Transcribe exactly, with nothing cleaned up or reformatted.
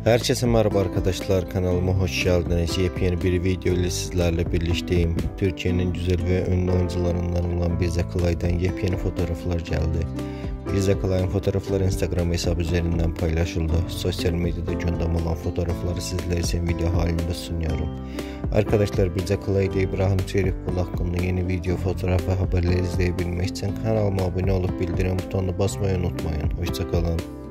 Herkese merhaba arkadaşlar, kanalıma hoş geldiniz. Yepyeni bir video ile sizlerle birlikteyim. Türkiye'nin güzel ve ünlü oyuncularından olan Birce Akalay'dan yepyeni fotoğraflar geldi. Birce Akalay'ın fotoğrafları Instagram hesabı üzerinden paylaşıldı. Sosyal medyada gündem olan fotoğrafları sizler için video halinde sunuyorum. Arkadaşlar, Birce Akalay ile İbrahim Çelikkol hakkında yeni video, fotoğraf ve haberleri izleyebilmek için kanalıma abone olup bildirim butonuna basmayı unutmayın. Hoşça kalın.